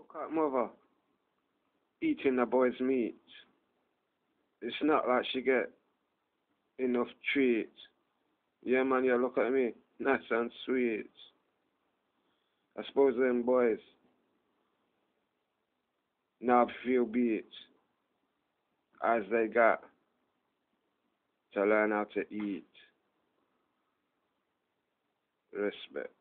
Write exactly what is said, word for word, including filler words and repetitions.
Look at mother eating the boy's meat. It's not like she get enough treats. Yeah, man, you look at me, nice and sweet. I suppose them boys now feel beat as they got to learn how to eat. Respect.